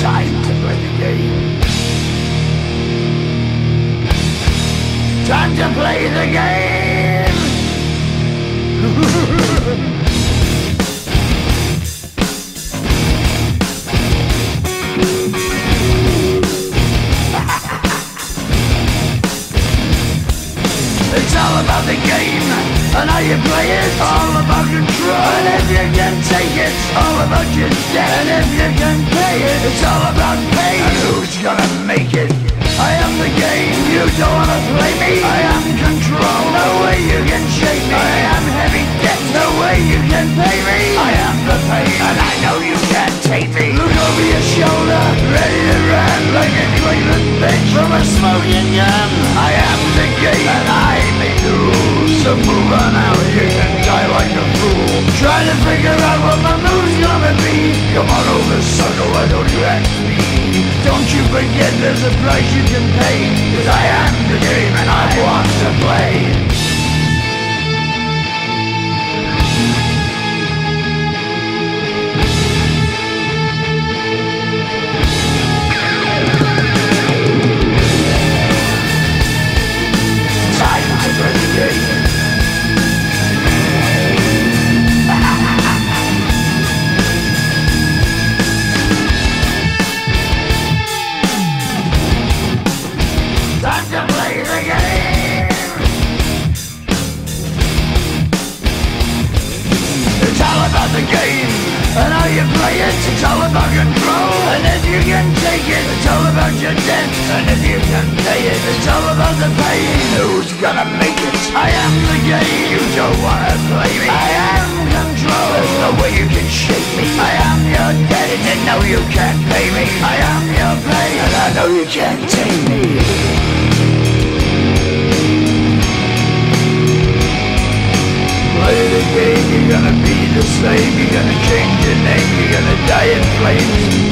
Time to play the game. Time to play the game. It's all about the game and how you play it. All about control, and if you can take it, all about your debt. And if you can pay it, it's all about pay. And who's gonna make it? I am the game, you don't wanna play me. I am control, no way you can shake me. I am heavy debt, no way you can pay me. I am the pain, and I know you can't take me. Look over your shoulder, ready to run like any weightless bitch from a smoking gun. I am the game, and I make the rules. So move on out, you can die like a fool. Trying to figure out what my move's gonna be. Come on over, sucker, why don't you ask me? Don't you forget there's a price you can pay. 'Cause I am the game and I want to play. The game and how you play it, it's all about control. And if you can take it, it's all about your debt. And if you can pay it, it's all about the pain. Who's gonna make it? I am the game, you don't wanna play me. I am control, there's no way you can shake me. I am your debt and you know you can't pay me. I am your pain and I know you can't take me. Play the game, you're gonna be the slave. You're gonna change your name, you're gonna die in flames.